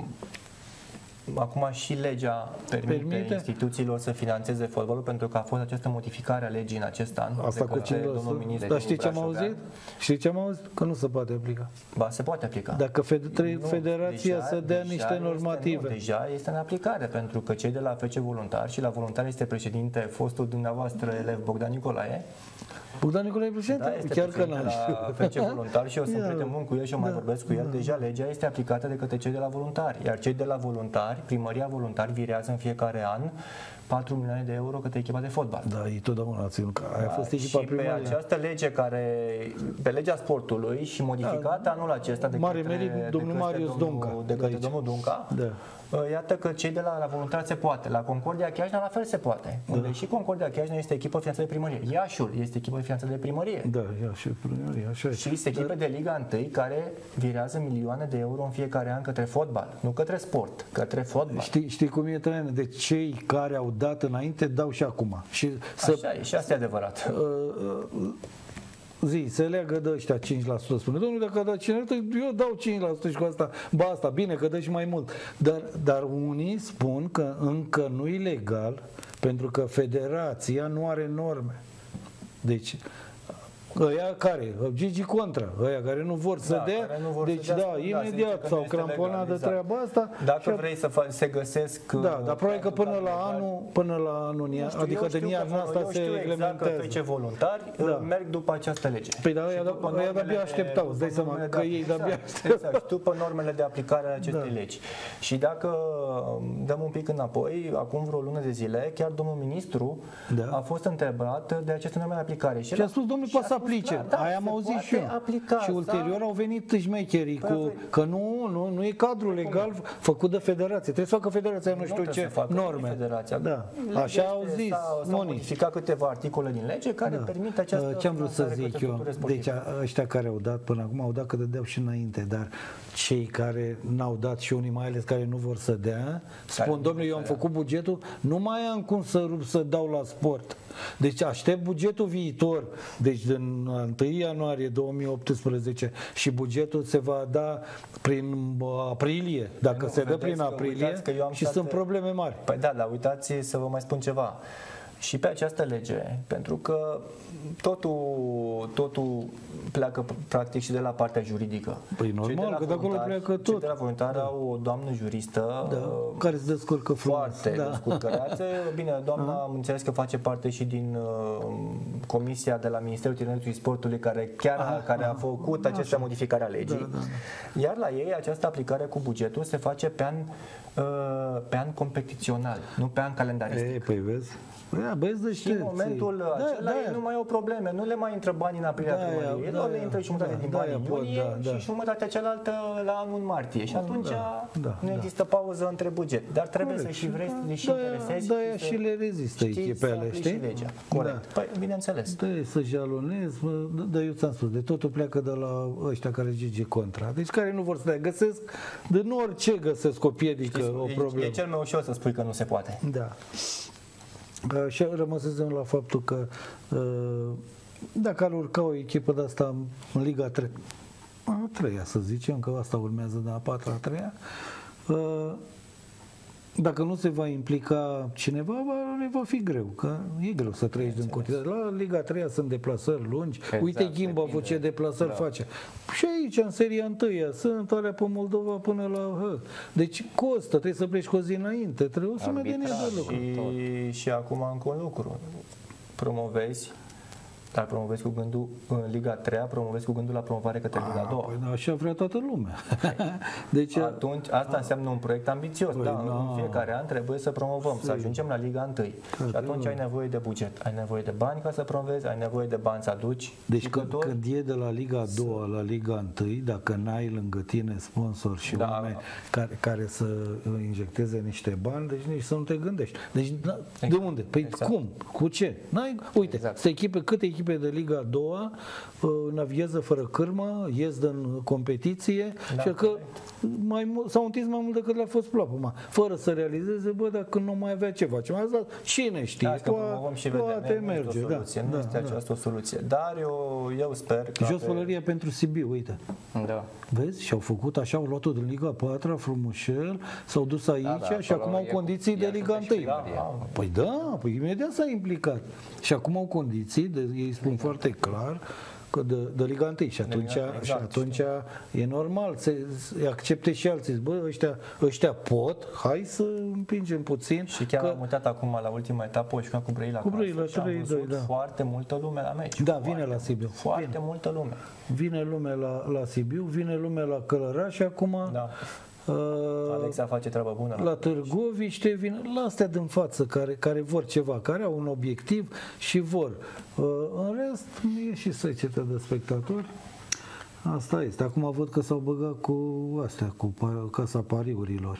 Acum și legea permite, Permite? instituțiilor să financeze fotbalul, pentru că a fost această modificare a legii în acest an. Asta de cu către cinci la domnul sută. ministru Dar știi ce am Brașovean. auzit? Știi ce am auzit? Că nu se poate aplica. Ba, se poate aplica. Dacă fed- tre- Nu, federația deja- să dea deja niște este- normative. Nu, deja este în aplicare, pentru că cei de la F C Voluntari, și la Voluntari este președinte fostul dumneavoastră elev Bogdan Nicolae, Bogdan Nicolae președinte? da, este Chiar că președinte n-am știut. la F C Voluntari și eu sunt Ia, prieten bun cu el și eu mai da, vorbesc cu el. Deja legea este aplicată de către cei de la Voluntari, iar cei de la Voluntari, primăria Voluntari virează în fiecare an patru milioane de euro către echipa de fotbal. Da, e totdeauna a ținut, că aia a fost echipa și pe primăriei. această lege care, pe legea sportului și modificată anul acesta de Mare către, merit de domnul către Marius domnul- Dunca, de de către aici. domnul Dunca, Da. iată că cei de la, la voluntari se poate. La Concordia Chiajna la fel se poate. Da. Unde și Concordia Chiajna este echipă finanțată de primărie. Iașul este echipă finanțată de primărie. Da, ia și primăria, așa e. Și este echipe de Liga unu care virează milioane de euro în fiecare an către fotbal. Nu către sport, către fotbal. Știi, știi cum e, Traian? De cei care au dat înainte, dau și acum. Și să, Așa e, și asta e adevărat. uh, uh, zi, se leagă de ăștia cinci la sută. Spune, domnule, dacă a dat cinci la sută, eu dau cinci la sută și cu asta, ba asta, bine, că dă și mai mult. Dar, dar unii spun că încă nu e legal, pentru că federația nu are norme. Deci, ăia care? Gigi Contra, ăia care nu vor să Da, dea, care nu vor deci să dea, da, spun, da, se imediat zice că s-au nu este cramponat legal, de exact. treaba asta. Dacă și a- vrei să faci, se găsesc... Da, dar probabil că până la legal. anul, până la anul, Nu știu, adică eu din știu iarna că- asta eu se știu exact că reglementează. F C Voluntari Da. da. merg după această lege. Păi, dar ăia- Și după ăia de-abia normele- așteptau, îți dai după seama normele că de- ei de-abia exact, așteptau. exact, și după normele de aplicare a acestei Da. legi. Și dacă dăm un pic înapoi, acum vreo lună de zile, chiar domnul ministru Da. a fost întrebat de aceste norme de aplicare. Și a spus, domnule, și poate să a spus aplice. clar, da, Aia am se auzit poate și eu. aplica, Și ulterior da. au venit șmecherii Păi, cu păi- că nu, nu, nu e cadrul legal făcut de federație. Trebuie să facă federația nu știu trebuie ce să facă norme. Federația. Da. Legea Așa este- au zis s-au- S-au unii. modificat câteva articole din lege care Da. permit această Ce am vrut să finanțare zic către eu? structurile sportive. Deci a- ăștia care au dat până acum au dat că dădeau și înainte, dar cei care n-au dat și unii mai ales care nu vor să dea, spun, nu domnule, eu am făcut bugetul, nu mai am cum să rup să dau la sport. Deci aștept bugetul viitor, deci din întâi ianuarie două mii optsprezece și bugetul se va da prin bă, aprilie, dacă Nu, se dă vedeți prin că- aprilie uitați că eu am și stat- sunt probleme mari. Păi da, dar uitați să vă mai spun ceva. Și pe această lege, pentru că totul, totul pleacă practic și de la partea juridică. Păi Cei normal, la că de acolo voluntari- pleacă Cei tot. de la voluntari au o doamnă juristă Da, uh, care se descurcă frumos. foarte Da. descurcăreață. Bine, doamna am înțeles că face parte și din uh, comisia de la Ministerul Tineretului și Sportului care chiar a, care a făcut aceste modificări a legii. Da, da, da. Iar la ei această aplicare cu bugetul se face pe an, uh, pe an competițional, nu pe an calendaristic. E, păi vezi? Da, băieți de Și în momentul acela ei nu mai au probleme, nu le mai intră bani în aprilie Da, la primărie, da, doar le da, intră și jumătate da, din da, bani da, în pot, iunie da, da. și jumătatea cealaltă la anul în martie. Și atunci da, da, nu da. există pauză între buget. Dar trebuie Corect. să și vrei, să și Da, interesezi da, și, și să le rezistă știi echipele, să aplici știi? și legea. Corect. Da. Păi, bineînțeles. Da, să jalonezi, mă, dar eu ți-am spus, de totul pleacă de la ăștia care Gigi Contra. Deci care nu vor să dea, găsesc, din orice găsesc o piedică, o E, problemă. e cel mai ușor să spui că nu se poate. Da. Și rămăsesem la faptul că uh, dacă ar urca o echipă de asta în Liga trei, a treia să zicem, că asta urmează de a patra, a treia, uh, dacă nu se va implica cineva, va, ne va fi greu, că e greu să trăiești din continuare. La Liga trei sunt deplasări lungi, Exact, uite Ghimbovul depinde. ce deplasări Da. face. Și aici, în seria întâia, sunt alea pe Moldova până la... Hă. Deci costă, trebuie să pleci cu o zi înainte, trebuie o sumedenie de Arbitraj. lucruri. Și, și acum încă un lucru. Promovezi, dar promovezi cu gândul în Liga a treia, promovezi cu gândul la promovare către Liga a doua. Păi, da, așa vrea toată lumea. Deci, Atunci, asta înseamnă un proiect ambițios. Păi, da, na. în fiecare an trebuie să promovăm, să ajungem la Liga unu. Și atunci da. ai nevoie de buget, ai nevoie de bani ca să promovezi, ai nevoie de bani să aduci. deci când, jucători. când e de la Liga a doua la Liga unu, dacă n-ai lângă tine sponsor și Da. oameni care, care să injecteze niște bani, deci nici să nu te gândești. Deci, na, de unde? Păi Exact. cum? Cu ce? N-ai, uite, Exact. sunt echipe, câte echipe echipe de Liga a doua navighează fără cârmă, ies în competiție Da, și că mai mult, s-au întins mai mult decât le-a fost plapuma, fără să realizeze, bă, dacă nu mai avea ce face. Asta cine știe, Da, că promovăm și poate vedem, nu este merge. o soluție, Da, nu da, este da. această o soluție. Dar eu, eu sper că... Jos pălăria pentru Sibiu, uite. Da. Vezi? Și-au făcut așa, au luat-o din Liga a patra, frumușel, s-au dus aici Da, da, și acum acolo au e condiții cu- de e Liga ajută și unu. primăria. Păi da, păi imediat s-a implicat. Și acum au condiții, de, ei spun foarte clar, că de, de Liga unu și atunci, Liga unu, și exact, atunci e normal să să accepte și alții. Bă, ăștia, ăștia pot, hai să împingem puțin. Și chiar că, am uitat acum la ultima etapă, și cu Brăila Cu Brăila, acasă și am trei doi, văzut da. foarte multă lume la meci. Da, Foarte, vine la Sibiu. Foarte Vine. multă lume. Vine lume la, la Sibiu, vine lume la Călăraș și acum Da. uh, Alexa face treabă bună. la Târgoviște, vine la astea din față care, care vor ceva, care au un obiectiv și vor. Uh, În rest, e și secetă de spectatori. Asta este. Acum văd că s-au băgat cu astea, cu pa- Casa Pariurilor.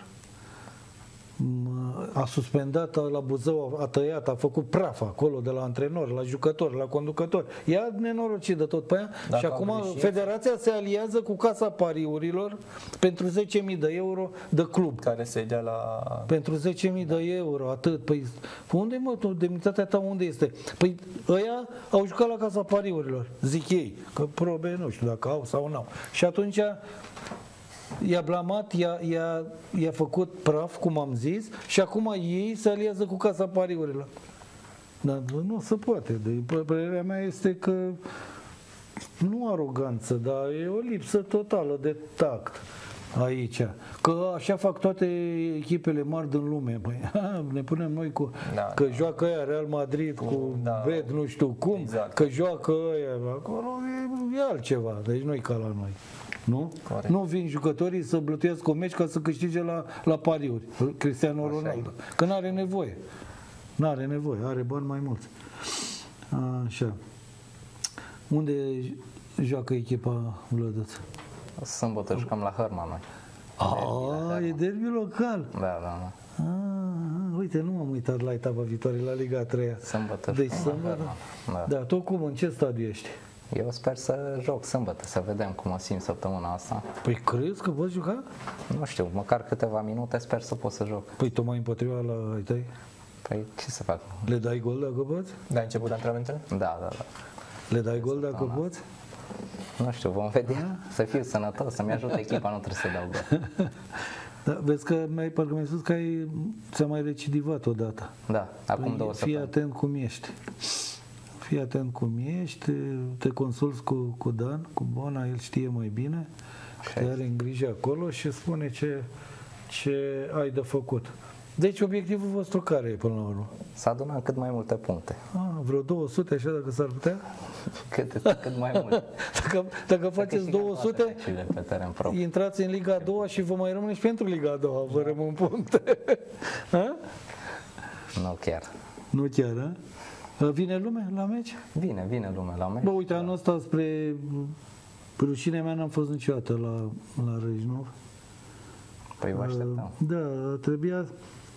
M- A suspendat la Buzău, a tăiat, a făcut praf acolo de la antrenori, la jucători, la conducători. Ia nenorocit de tot pe ea. Dacă Și au acum greșit. federația se aliază cu Casa Pariurilor pentru zece mii de euro de club. Care se dea la... Pentru zece mii de euro, atât. Păi unde, mă, tu, demnitatea ta unde este? Păi ăia au jucat la Casa Pariurilor, zic ei, că probe nu știu dacă au sau nu au. Și atunci i-a blamat, i-a, i-a, i-a făcut praf, cum am zis, și acum ei se aliază cu Casa Pariurilor. Dar nu se poate. De, părerea mea este că nu aroganță, dar e o lipsă totală de tact aici. Că așa fac toate echipele mari din lume. Păi, ha, ne punem noi cu... Da, că da. joacă aia Real Madrid cu, cu da. Bet, nu știu cum, Exact. că joacă aia acolo, e, e altceva. Deci nu-i ca la noi. Nu? Corect. Nu vin jucătorii să blătuiesc o meci ca să câștige la, la pariuri. Cristiano Ronaldo. Că n-are nevoie. N-are nevoie, are bani mai mulți. Așa. Unde joacă echipa Vlădăț? Sâmbătă jucăm la Hărma noi. A, e derby local. Da, da, da. A, uite, nu m-am uitat la etapa viitoare, la Liga a treia. Sâmbătă Deci jucăm la sâmbătă. Hărma. Da. Da, tot cum, în ce stadiu ești? Eu sper să joc sâmbătă, să vedem cum o simt săptămâna asta. Păi crezi că poți juca? Nu știu, măcar câteva minute sper să pot să joc. Păi tocmai împotriva la ai tăi? Păi ce să fac? Le dai gol dacă poți? De-ai început antrenamentele? Da, da, da. Le dai gol dacă poți? Nu știu, vom vedea. Să fiu sănătos, să-mi ajute echipa, nu trebuie să dau gol. Da, vezi că mai parcă mi-ai spus că ai, ți-a mai recidivat odată. Da, acum Păi, două fii săptămâni. atent cum ești. Fii atent cum ești, te consulți cu, cu Dan, cu Bona, el știe mai bine, te are în grijă acolo și spune ce, ce ai de făcut. Deci obiectivul vostru care e până la urmă? Să adunăm cât mai multe puncte. Ah, vreo două sute așa dacă s-ar putea? Cât, cât mai mult. Dacă, dacă faceți câștigăm două toate sute, meciurile pe teren propriu. intrați în Liga a doua și vă mai rămâne și pentru Liga a doua, vă rămân puncte. Ha? Nu chiar. Nu chiar, a? Vine lume la meci? Vine, vine lumea la meci. Bă, uite, anul ăsta spre rușinea mea n-am fost niciodată la, la Râșnov. Păi vă așteptăm. Da, trebuia...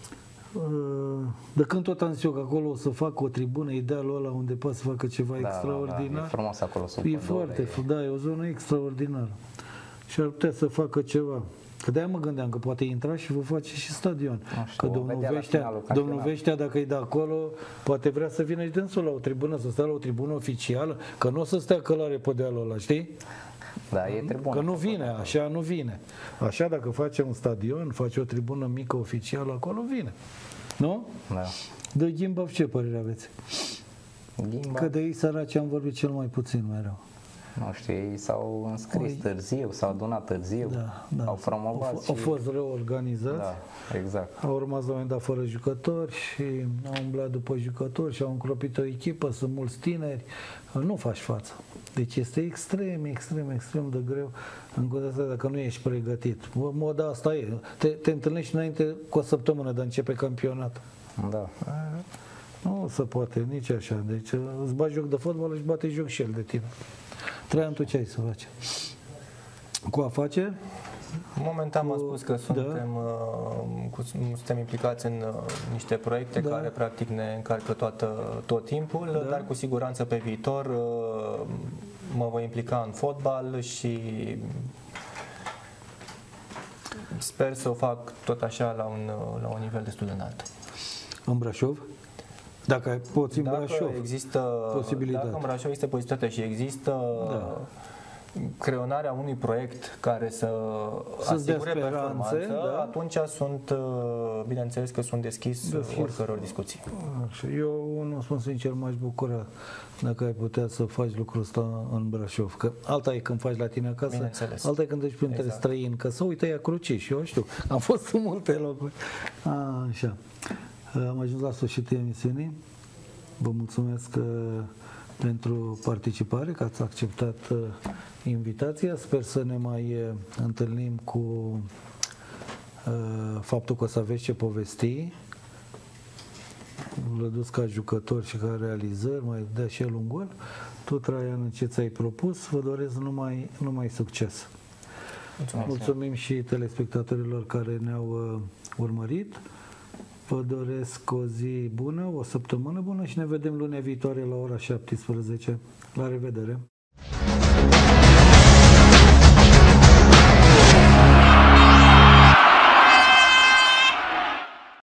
uh, De când tot am zis eu că acolo o să fac o tribună, idealul ăla unde poate să facă ceva Da, da, da, extraordinar. e frumos acolo sub E pădure, foarte, e- da, e o zonă extraordinară. Și ar putea să facă ceva. Că de-aia mă gândeam că poate intra și vă face și stadion. Nu știu, Că vom domnul vedea la Veștea, finalul domnul campionatului. Veștea, dacă e de acolo, poate vrea să vină și dânsul la o tribună, să stea la o tribună oficială, că nu o să stea călare pe dealul ăla, știi? Da, e tribună. Că nu vine, așa nu vine. Așa dacă face un stadion, face o tribună mică oficială, acolo vine. Nu? Da. De Ghimbaf ce părere aveți? Ghimba, Că de ei săraci am vorbit cel mai puțin mereu. nu știu, ei s-au înscris Oi. târziu, s-au adunat târziu, Da, da. au promovat Au, f- și... au fost reorganizați. Da, exact. Au rămas la un moment dat fără jucători și au umblat după jucători și au încropit o echipă, sunt mulți tineri, nu faci față. Deci este extrem, extrem, extrem de greu în condiția asta dacă nu ești pregătit. Moda asta e. Te, te întâlnești înainte cu o săptămână de a începe campionat. Da. Nu se poate nici așa. Deci îți bagi joc de fotbal, își bate joc și el de tine. Traian, tu ce ai să faci? Cu afaceri? Momentan m-am Cu- spus că suntem, uh, cu, suntem implicați în uh, niște proiecte Da. care practic ne încarcă toată, tot timpul, Da. dar cu siguranță pe viitor uh, mă voi implica în fotbal și sper să o fac tot așa la un, uh, la un nivel destul de înalt. În Brașov? Dacă ai- poți în Dacă Brașov. există posibilitate. Dacă în Brașov este posibilitate și există Da. creionarea unui proiect care să Să-ți dea asigure speranțe, performanță, da. atunci sunt, uh, bineînțeles că sunt deschis, Deschis. oricăror discuții. Așa, eu nu spun sincer, m-aș bucura dacă ai putea să faci lucrul ăsta în Brașov. Că alta e când faci la tine acasă, Bineînțeles. alta e când ești printre Exact. străini. Că să uite ea Cruciș, eu știu, am fost în multe locuri. A, așa. Am ajuns la sfârșitul emisiunii. Vă mulțumesc uh, pentru participare, că ați acceptat uh, invitația. Sper să ne mai uh, întâlnim cu uh, faptul că o să aveți ce povesti. Vlăduț ca jucător și ca realizări, mai dea și el un gol. Tu, Traian, în ce ți-ai propus, vă doresc numai, numai succes. Mulțumesc. Mulțumim și telespectatorilor care ne-au uh, urmărit. Vă doresc o zi bună, o săptămână bună și ne vedem lunea viitoare la ora șaptesprezece. La revedere!